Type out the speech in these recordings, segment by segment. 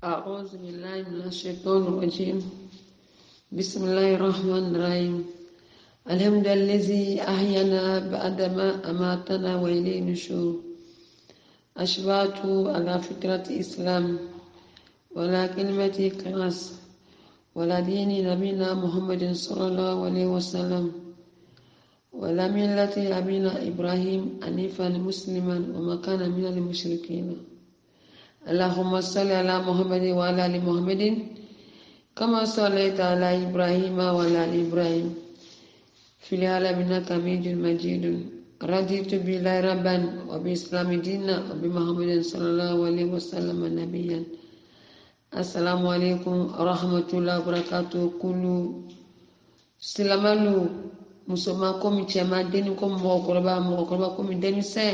أعوذ بالله من الشيطان الرجيم. بسم الله الرحمن الرحيم. الحمد الذي أحيانا بعدما أماتنا وإليه النشور. أشبعت على فكرة الإسلام ولا كلمة كلاس ولا دين نبينا محمد صلى الله عليه وسلم ولا ملة أبينا إبراهيم حنيفا مسلما وما كان من المشركين. اللهم صل على محمد وعلى آل محمد كما صليت على إبراهيم وعلى آل إبراهيم في العالمين إنك حميد مجيد. رضيت بالله ربا وبالإسلام دينا وبمحمد صلى الله عليه وسلم نبيا. السلام عليكم ورحمة الله وبركاته. كل سلامالو مسلمان كومي تشما دين كوم موكربا كومي دين سي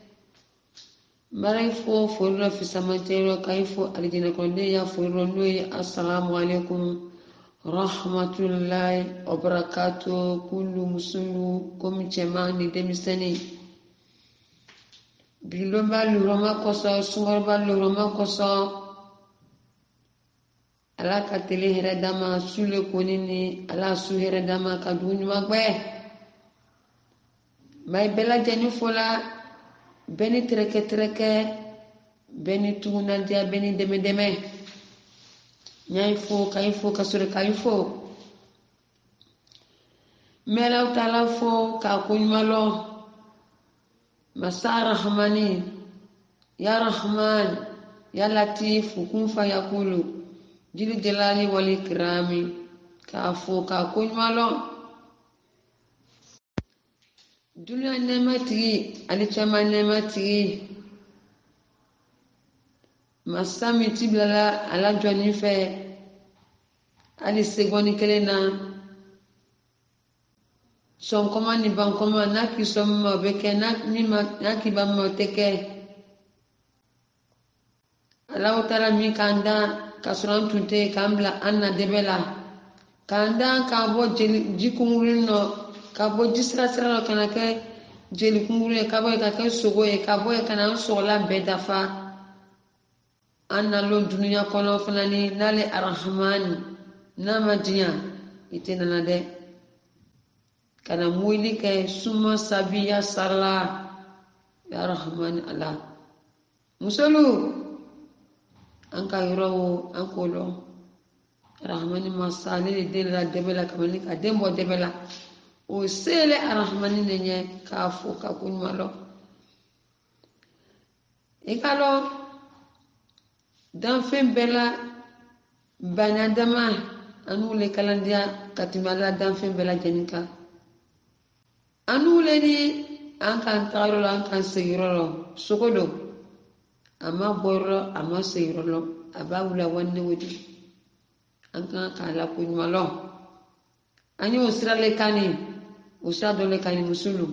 Marifo furro fi samantero kaifo alijina konde ya furro nui. Assalamu alaikum rahmatullahi wa barakatuh. Kullu musulu komi chema ni demiseni bilomba luroma koso sungorba luroma koso ala katele heredama sule konini ala su heredama kaduni magbe mai bela jeni fola beni treke beni tunandia beni deme nyaifo kaifo kasure kaifo melaw talafo ka kunymalo masa rahmani ya rahman ya latif kun fa yakulu jili jalali wal ikrami ka fo ka kunymalo dunia nemati alichama nemati masami tiblala ala joni fe ali segoni kelena son koma ni ban koma na ki somma beke na ni ma na ki ban mo teke ala utara mi kanda kasuran tunte kambla anna debela kanda ka bo jikumurino kabo jisra sira kana ke jeli kumuru kabo ka ke sogo kabo kana sola bedafa anna lo dunya kono fanani nale arrahman namadiya itena nade kana muili ke suma sabiya sala ya rahman ala musulu anka yoro ankolo rahman masale de la debela kamani ka dembo debela o sele arahmani nenye kafu ka kunyalo ikalo dan fen bela banadama anule kalandia katimala dan fen bela jenika anule ni ankan taro ankan seyiro sokodo ama borro ama seyiro abawula wanne wodi ankan kala kunyalo anyo sirale kani usadole kani musulu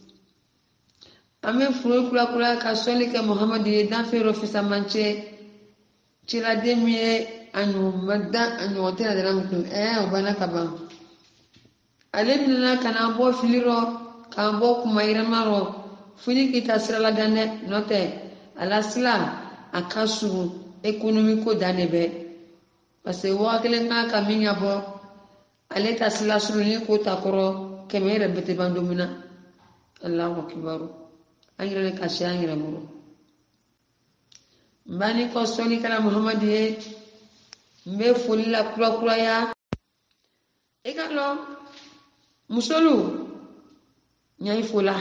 ame furo kula ka soli ke muhammad ye dan fero fisa manche chila demie anu madda anu hotela de lamutu obana kaba alemina kana bo filiro kan bo kumaira maro funi kita sirala dane note ala sila akasu ekonomiko danebe parce wa kelen ka minya bo aleta sila suru ni ko takoro kemere bete bandomina. Allahu akbar. Angire ka shangira muro mbani ko soni kala muhammad ye mbe fulila kula ya ekalo musolu nyai fula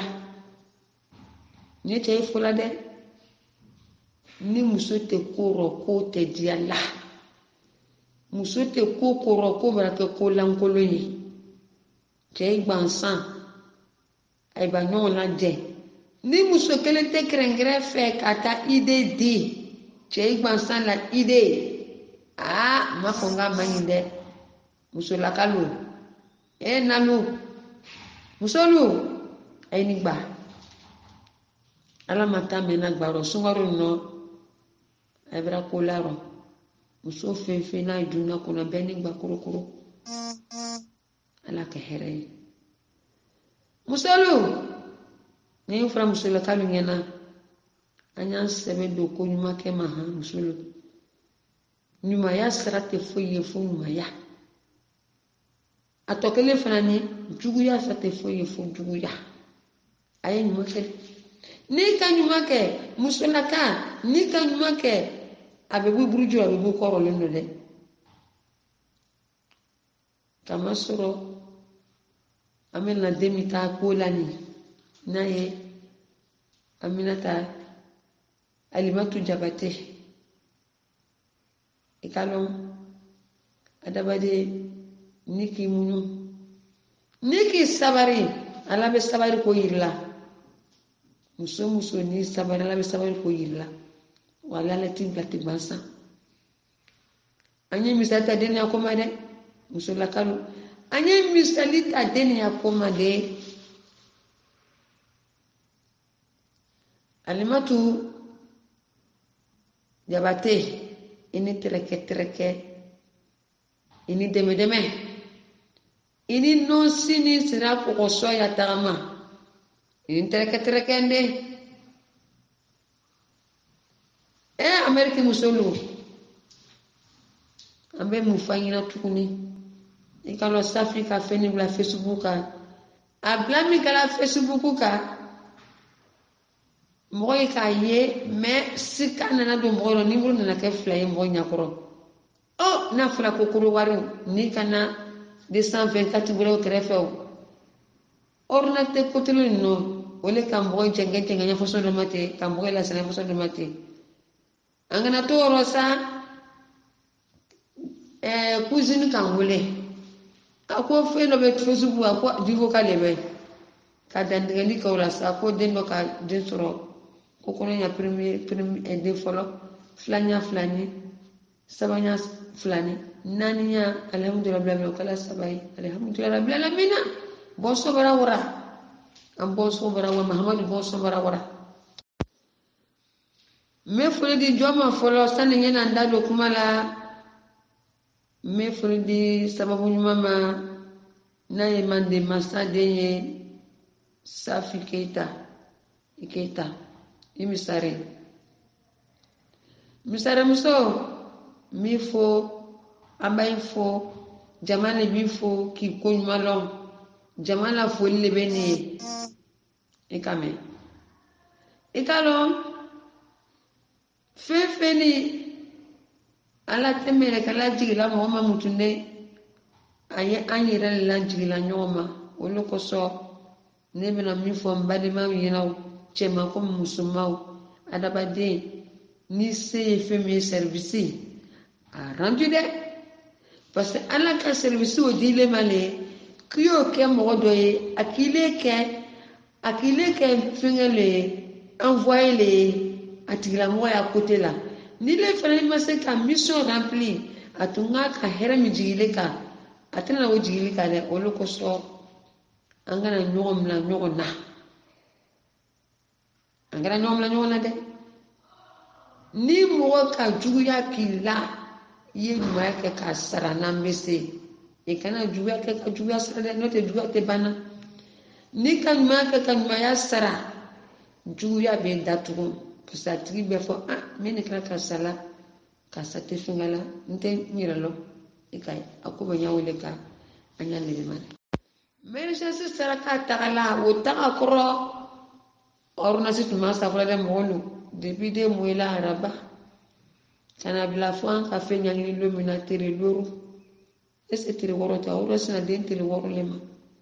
ni te fula de ni musote koro ko te diala musote ko koro ko barake ko lankolo yi te gbansan ay ba nyon la de ni muso kele te krengre fe kata ide di te gbansan la ide ma fonga mayinde muso la kalu nalu musolu ay ni gba ala mata mena gbaro sungaro no ay bra ko laro muso fe na iduna kuna beni gba kurukuru ala ka here musolu ni fra musolu kalu ngena anya sebe do ko nyuma ke maha musolu ɲumaya sira tɛ foyi ye fo ɲumaya a tɔ kelen fana ni juguya sira tɛ foyi ye fo juguya a ye ɲuman kɛ n'i ka ɲuman kɛ musolaka n'i ka ɲuman kɛ a bɛ bɔ buruju a bɛ bɔ kɔrɔlen don dɛ kama sɔrɔ an bɛna den min taa ko la nin n'a ye Aminata Alimatu Jabate i ka dɔn adamaden ni k'i muɲu ni k'i sabari Ala bɛ sabari ko yiri la muso ni sabari Ala bɛ sabari ko yiri la wa Ala t'i bila tɛ bansan an ye misali ta deniya ko ma dɛ musolakalu an ye misali ta deniya ko ma dɛ Alimatu Jabate ini tereke ini deme ini no sini sira ko so ya tagama ini tereke nde Amerika musolu ambe mufanyina tukuni ikalo safi ka feni bla Facebook ka ablami kala Facebook ka moy ka ye mais sika nana do moy ni bulu nana ka fly moy nyakoro oh na fula ko kuru waru ni kana 224 bulu krefew ornate kotulu no ole kam moy jengente nganya foso do mate kam moy la sana foso do mate angana to rosa cousine kan wole ako fe no be Facebook ako divo ka lebe ka dandeli ka wala sa ko den do ka den soro ko kono nya premier de folo flanya flani sabanya flani naninya alhamdulillah rabbil kala sabai alhamdulillah rabbil alamin boso bara wora am boso bara wa muhammad boso bara wora me fuli di joma folo sani nyana ndado kumala me fuli di sababu mama na yemande masade ye Safi Keita imisare muso mi fo amay fo jamane bi fo ki ko malon jamana fo le bene e kame e kalon fefeni ala temere kala jigila mo ma mutunde aye anyira la jigila nyoma wolo ko so ne bena mi fo mbade ma yinaw chema ko musumaw adabade ni se femi service a rendu de parce que ala ka service o dile male kiyo ke mo do ye akile ke fingele envoyer les atigla mo ya côté là ni le fana ma se ka mission remplie atunga ka hera mi jigile ka atena o jigile ka de o loko so angana nyogom la nyogona angana nyogom la nyogona de ni mo ka juguya kila ye ma ke ka sarana mese e kana juguya ke ka juguya sara de no te juguya te bana ni kan ma ke kan ma ya sara juguya be datugo pusa tribe fo mene kala ka sala ka sate fingala nte nyiralo e kai akuba nyawle ka anya le mane mene se sara ka tagala o taga koro orna se tuma sa fala de molu depuis de moela araba kana bila fo an ka fe nyangini lo mina tere loru ese tere woro ta oro sina den tere woro lema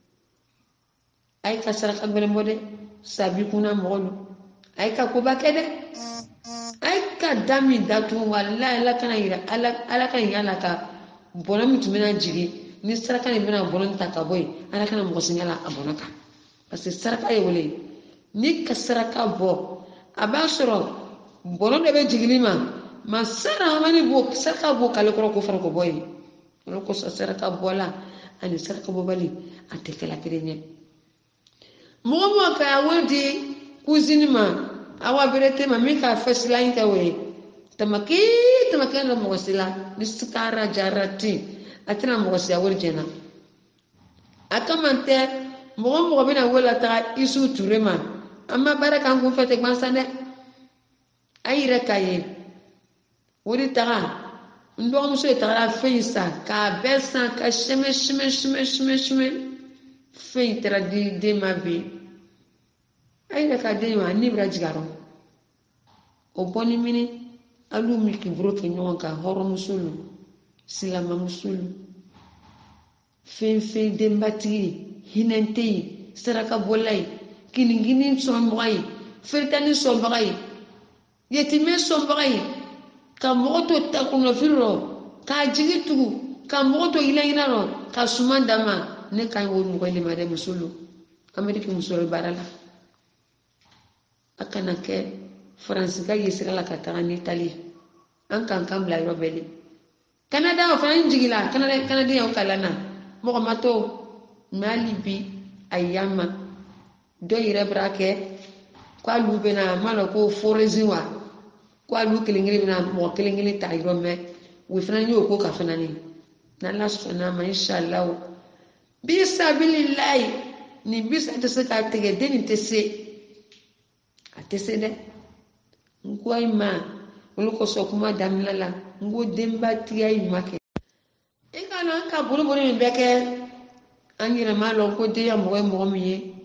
ay ka sara ka bele mode sabi kuna molu ay ka ko bakede ay ka dami datu wallahi la kana ira ala kana yala ka bono mutumina jigi ni sara kana bina bono ta ka boy ala kana mo sinyala abonaka parce que sara ka yewole ni ka sara ka bo abasoro bono de be jigili ma sara mani bo sara bo kale ko fara ko boy ko sara ka bola ani sara ka bo bali ante kala kirenye mo ka wodi cousine ma awa berete ma mi ka first line ka we tamaki na mo sila ni skara jarati atina mo sia wurjena akamante mo bina wala ta isu turema amma baraka ngum fete gbansane ayira kaye wuri taga ndo muso etara feisa ka besa ka sheme fe tera de mabe ai da ka de ma ni bra jigaro o boni mini alu mi ki bro ke nyon ka horo musulu silama musulu fe de mbati hinente saraka bolai kiningini sombai fertani sombai yetime sombai ka moto ta kuno firo ka jigi tugu ka moto ila ro ka sumandama ne kai wonu ko limade musulu amerika musulu barala akana ke france ga yisira la katanga ni italie an kan bla robeli canada o fan jigila canada o kalana mo mato mali bi ayama do ire brake kwa lubena malo ko foreziwa kwa lu kilingili na mo kilingili ta irome we fana ni oko ka fana ni na la sona ma inshallah bisa billahi ni bisa to se ka tege deni tese atese de ngoi ma uloko so kuma damlala ngo demba tiya imake e kana ka bulu mi beke angira ma lo ko de ya mo mi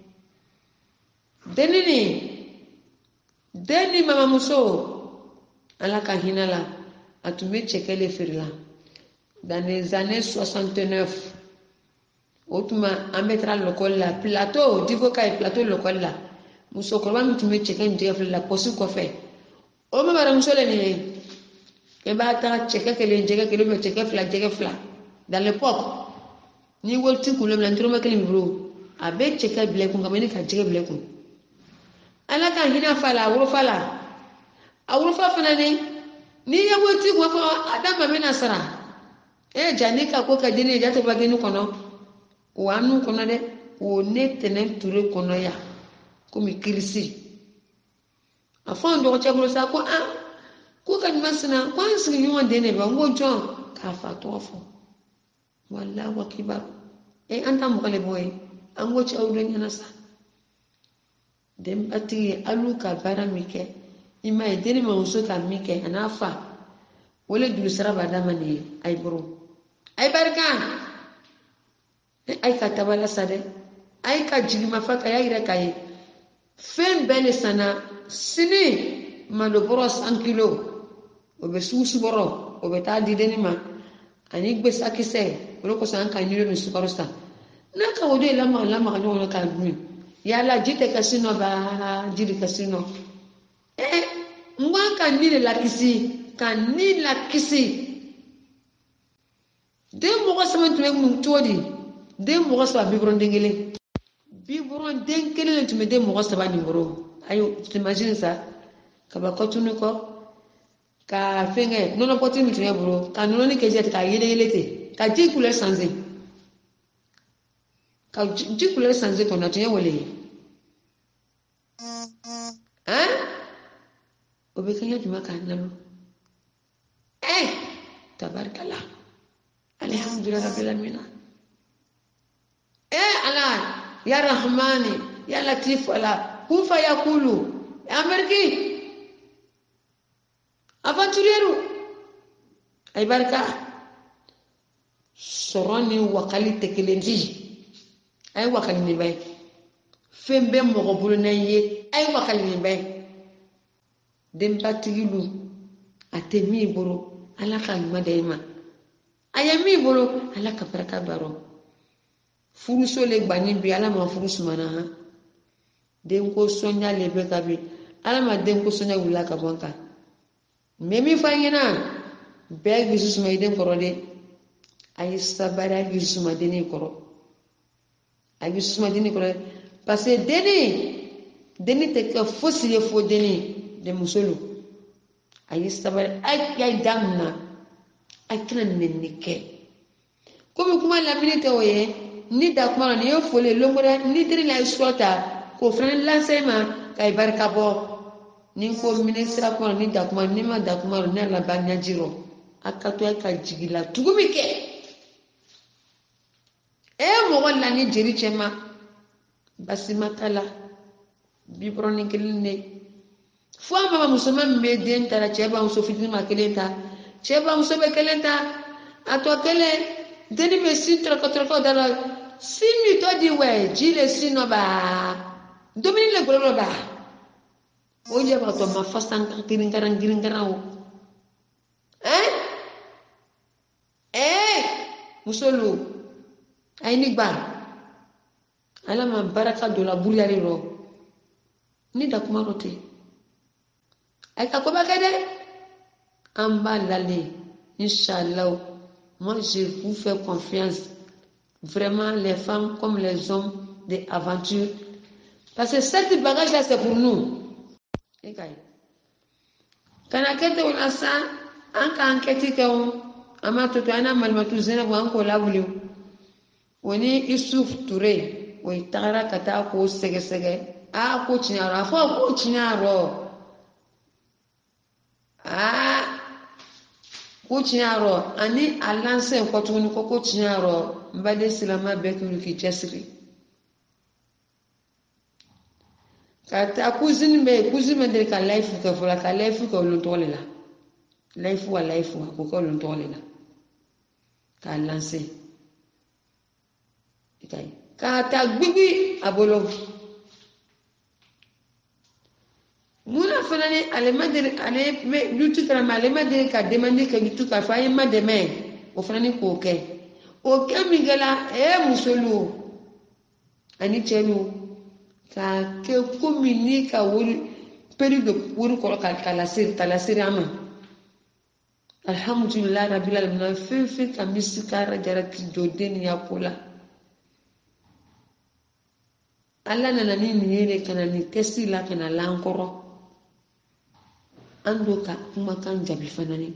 deni mama muso ala ka hinala atume chekele firla dans les années 69 otuma ametra lokola plateau digo kai plateau lokola muso ko ba mutume chekele ndiye firla posu ko fe o ma bara muso le ni e ba ta chekele me chekele fla dans l'époque ni wolti kulo na ndiro makele bro abe chekele ble ko ngamene ka chekele ble ko ala ka hina fala awuro fana ni ya woti ko adama be nasara janika ko ka dini jato bagini kono wanu kono de o netene ture kono ya komi kirisi afon do chagulo sa ko ko ka masana ko ansi ni wonde ne ba ngo jon ka fa tofo wallahi wa kibar anta mo kale boy ango ci awdo nyana sa dem ati aluka baramike ima edeni ma uso ka mike anafa wole dulu sara badama ni ay buru ay barka ay ka tabala sade ay ka jigi mafaka ya ire kai fen bele sana sini malo boros 1 kilo obe susu boro obe ta di deni ma ani gbe sakise wolo ko san kan nilo ni sukarosta naka wode lama ka no ka dumi yala jite kasino ba jiri kasino ngwa kan ni la kisi de mo sama tume mun todi de mo sa biberon dengele le tume de mo sa ba nimero ayo t'imagines ça ka ba kotunu ko ka fenge nono poti mi tume bro ka nono ni keje ka yele te ka ji couleur changer ko na tuye wole obekanya juma kan nalo tabarakallah alhamdulillah rabbil alamin ala ya rahmani ya latif ala kufa yakulu amerki aventuriero ay barka soroni wakali tekelenji ay wakali ni bay fembe mo ko bulna ye ay wakali ni bay dem patigilu atemi boro ala ka ngadaima ayami boro ala ka baraka baro furuso le gbani bi ala ma furusu mana ha den ko sonya le be ka bi ala ma den ko sonya wula ka bonka memi fanyina be bisu ma den koro de ay sabara bisu ma deni koro ay bisu ma deni koro parce que deni te ka fosile fo deni de musulu ay sabar ay damna ay kana nenike komi kuma la minute oye ni da kuma ni yo fole longora ni diri la isota ko fran lancement kay barka bo ni ko ministre ko ni da kuma ni ma da kuma ni la banya jiro akato ka jigila tugumike mo wala ni jeri chema basi makala bibroni kelne fo mama musulman me den tara cheba muso fitima kelenta cheba musobe kelenta atwa kele deni me sin troko dala simi to di we jile sino ba domini le golo ba oje ba to ma fasan giringaran musolu ayini gba alama baraka do la buriari ro ni da kuma rote ay ka ko ba kede amba lale inchallah. Moi je vous fais confiance vraiment les femmes comme les hommes d'aventure parce que cette bagage là c'est pour nous ekay kana kete wala sa anka anketi ke on ama to ana malmatu zena bo anko labulu woni Isuf Touré o itara kata ko sege a ko chinyaro afo ko chinyaro ko chinyaro ani alanse ko tuni ko chinyaro mbade silama bekulu ki chesri kata kuzime de ka life ka fola ka life ko lontolela life ko lontolela ka lancer itay kata gbigbi abolo muna fanane ale me lutu kala male madere ka demander que lutu ka fa yema demain o fanane ko o mingala musolu ani chenu ka ke communique wuri période wuri ko kala sir ama alhamdulillah rabbil alamin fi ka misikara jarati jodeni yakola alla nana ni yele kana ni testi la kana lankoro ando ka makan jabi fanani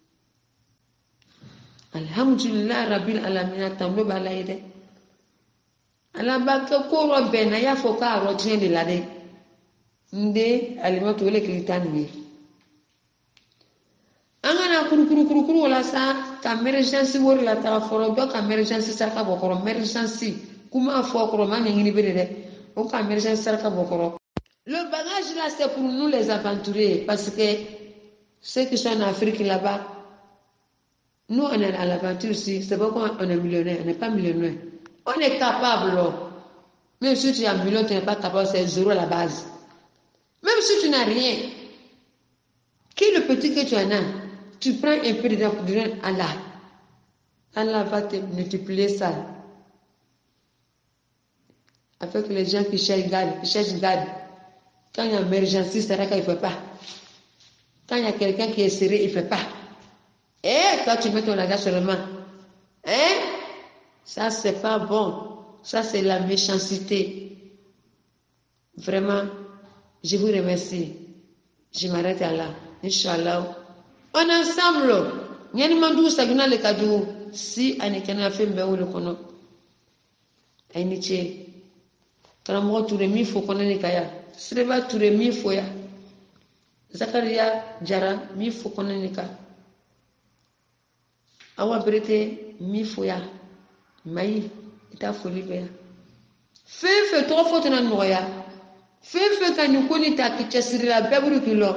alhamdulillah rabbil alamin tambo balaide ala baka ko robe na ya foka ro tene la de nde alimato le kilitani angana kuru wala sa ka emergency wor la ta foro do ka emergency sa ka bokoro emergency kuma fo ko ma ngini bede de o ka emergency sa ka bokoro. Le bagage là c'est pour nous les aventuriers parce que ceux qui sont en Afrique là-bas nous on est à l'aventure ici c'est pas qu'on est millionnaire on n'est pas millionnaire. On est capable. Même si tu as un million, tu n'es pas capable, c'est zéro à la base. Même si tu n'as rien, qui est le petit que tu en as, tu prends un peu de Allah. Allah va te multiplier ça. Avec les gens qui cherchent garde. Quand il y a une émergence, c'est là qu'il ne fait pas. Quand il y a quelqu'un qui est serré, il ne fait pas. Et toi, tu mets ton langage seulement. Ça, c'est pas bon. Ça, c'est la méchanceté. Vraiment, je vous remercie. Je m'arrête à là. Inch'Allah. On est ensemble. Nyani mandu sagina le kadu. Si anikana fait mbeu le kono. Ainiche. Karamo ture mi fo kono ni kaya. Sreba ture mi fo ya. Zakaria Jara mi fo kono ni ka. Awa brete mi fo ya. Maï, ita foli be ya fefe to foto na noya fefe ka ni ko ni ta ki chesira bebru kilo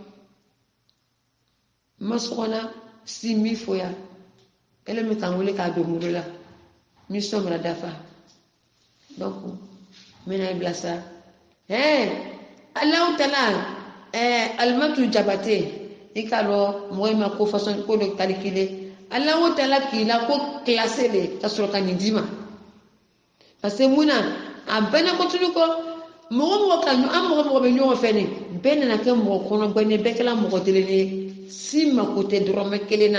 masona si mi foya ele mi kan wole ka do murula mi somra dafa donc mena iblasa Allah taala almatu jabate ikalo moyma ko façon ko do calculer Allah taala ki la ko classer le tasoro kanidima parce que muna abana ko tulu ko mo kan am be nyo fene ben na ke mo kono bane bekela mo telene sima ko te drome kelena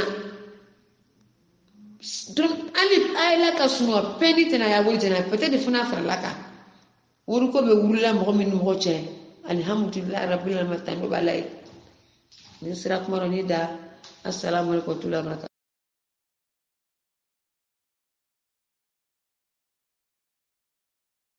donc ali ayla ka suno peni tena ya wuri tena peut-être funa fara laka wuri ko be wurula mo min mo che alhamdulillah rabbil alamin tambo balay ni sira ko maroni da assalamu alaikum wa rahmatullahi wa barakatuh.